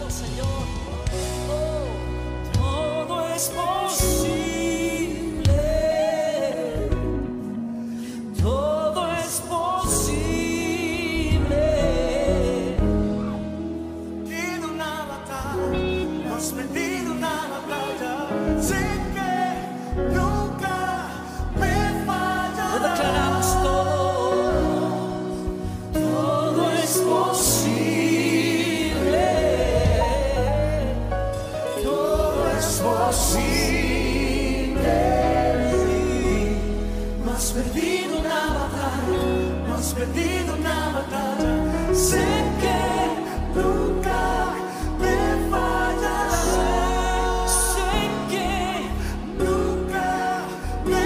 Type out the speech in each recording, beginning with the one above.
Señor. Oh, todo es posible. Todo es posible. Perdido una batalla, no has perdido una batalla. Sé que nunca me fallarás. Lo declaramos todo es posible. Todo es posible. No has perdido una batalla, no has perdido una batalla. Sé que nunca me fallarás. Sé que Nunca me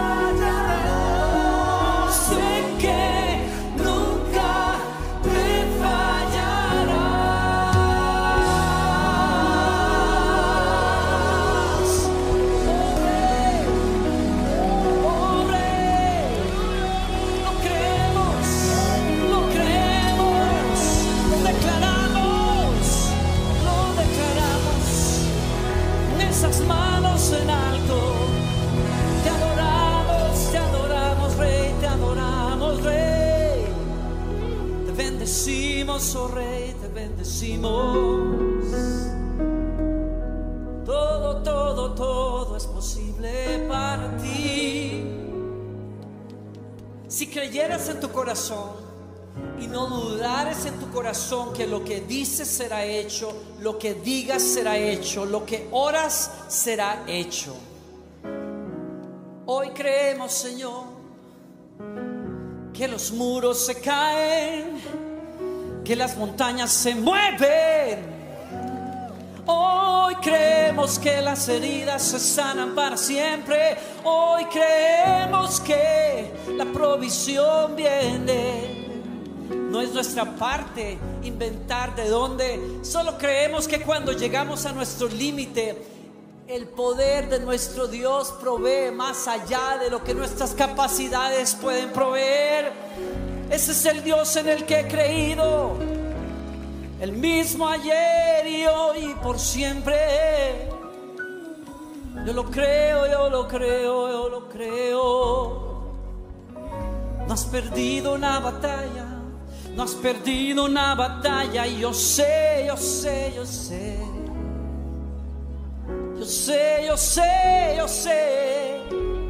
fallarás. sé que nunca me fallarás. Oh Rey, lo creemos, lo declaramos, con esas manos en alto. Te adoramos, Rey, te adoramos, Rey. Te bendecimos, oh Rey, te bendecimos. Todo es posible para ti. Si creyeras en tu corazón y no dudares en tu corazón que lo que dices será hecho, lo que digas será hecho, lo que oras será hecho. Hoy creemos, Señor, que los muros se caen, que las montañas se mueven. Hoy creemos que las heridas se sanan para siempre. Hoy creemos que la provisión viene. No es nuestra parte inventar de dónde. Solo creemos que cuando llegamos a nuestro límite, el poder de nuestro Dios provee más allá de lo que nuestras capacidades pueden proveer. Ese es el Dios en el que he creído, el mismo ayer y hoy y por siempre. Yo lo creo, yo lo creo, yo lo creo. No has perdido una batalla, no has perdido una batalla. Y yo sé, yo sé, yo sé. Yo sé, yo sé, yo sé.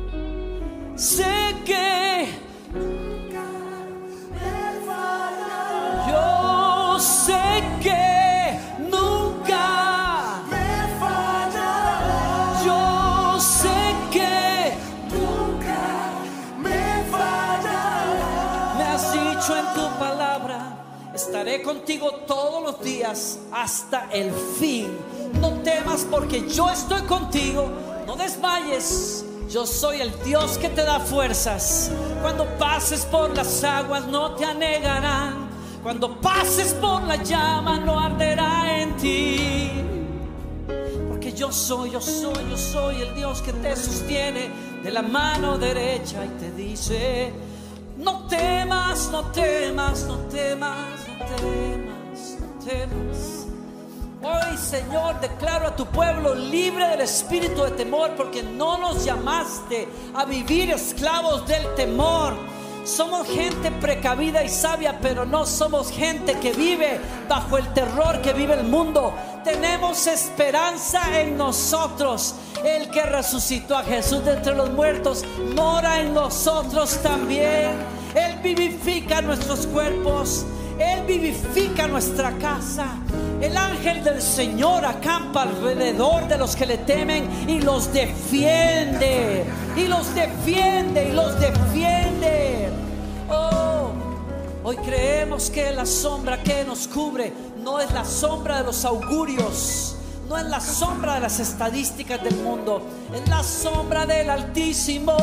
Sé que Nunca me fallarás. yo sé que nunca. Me fallarás. Yo sé que Nunca me fallarás. me has dicho en tu palabra: estaré contigo todos los días hasta el fin. No temas porque yo estoy contigo. No desmayes. Yo soy el Dios que te da fuerzas. Cuando pases por las aguas no te anegarán. Cuando pases por la llama no arderá en ti. Porque yo soy el Dios que te sostiene de la mano derecha y te dice: no temas, no temas, no temas, no temas, no temas. Hoy, Señor, declaro a tu pueblo libre del espíritu de temor, porque no nos llamaste a vivir esclavos del temor. Somos gente precavida y sabia, pero no somos gente que vive bajo el terror que vive el mundo. Tenemos esperanza en nosotros. El que resucitó a Jesús de entre los muertos mora en nosotros también. Él vivifica nuestros cuerpos. Él vivifica nuestra casa. El ángel del Señor acampa alrededor de los que le temen y los defiende. Y los defiende, y los defiende. Oh, hoy creemos que la sombra que nos cubre no es la sombra de los augurios, no es la sombra de las estadísticas del mundo, es la sombra del Altísimo.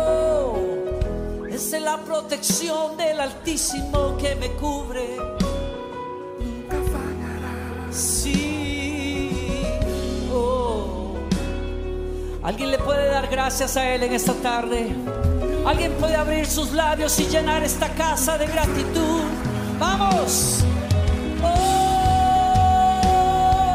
Es la protección del Altísimo que me cubre. Nunca fallarás. Sí. Oh. ¿Alguien le puede dar gracias a Él en esta tarde? ¿Alguien puede abrir sus labios y llenar esta casa de gratitud? ¡Vamos! ¡Oh!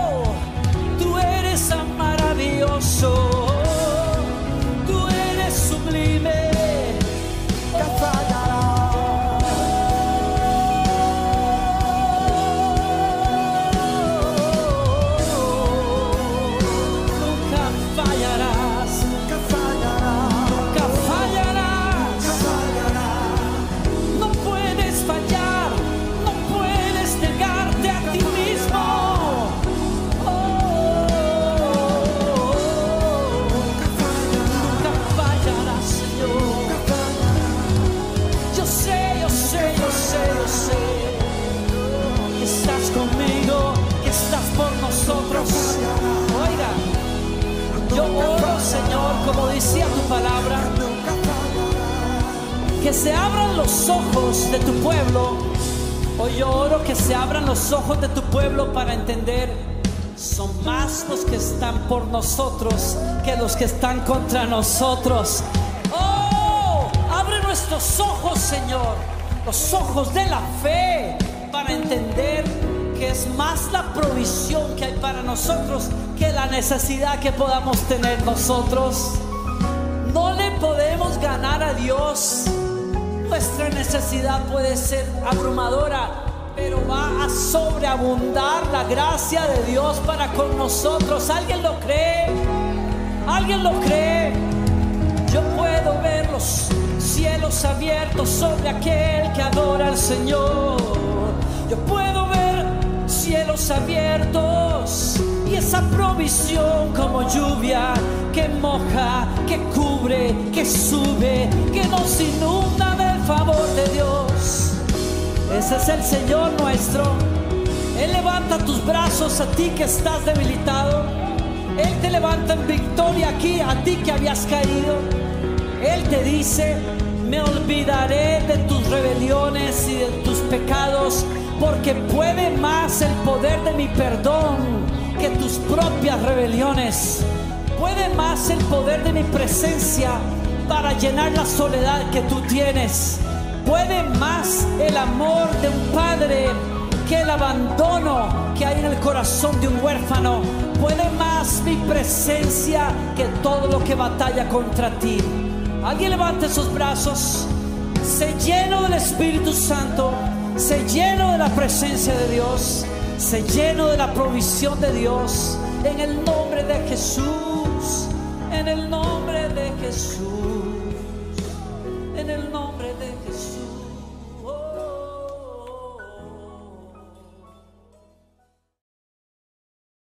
Que se abran los ojos de tu pueblo. Hoy yo oro que se abran los ojos de tu pueblo para entender: son más los que están por nosotros que los que están contra nosotros. Oh, abre nuestros ojos, Señor, los ojos de la fe, para entender que es más la provisión que hay para nosotros que la necesidad que podamos tener nosotros. No le podemos ganar a Dios. Nuestra necesidad puede ser abrumadora, pero va a sobreabundar la gracia de Dios para con nosotros. ¿Alguien lo cree? ¿Alguien lo cree? Yo puedo ver los cielos abiertos sobre aquel que adora al Señor. Yo puedo ver cielos abiertos y esa provisión como lluvia que moja, que cubre, que sube, que nos inunda del favor de Dios. Ese es el Señor nuestro. Él levanta tus brazos a ti que estás debilitado. Él te levanta en victoria aquí a ti que habías caído. Él te dice: me olvidaré de tus rebeliones y de tus pecados, porque puede más el poder de mi perdón que tus propias rebeliones. Puede más el poder de mi presencia para llenar la soledad que tú tienes. Puede más el amor de un padre que el abandono que hay en el corazón de un huérfano. Puede más mi presencia que todo lo que batalla contra ti. Alguien levante sus brazos. Sé lleno del Espíritu Santo. Sé lleno de la presencia de Dios. Sé lleno de la provisión de Dios. En el nombre de Jesús. En el nombre de Jesús.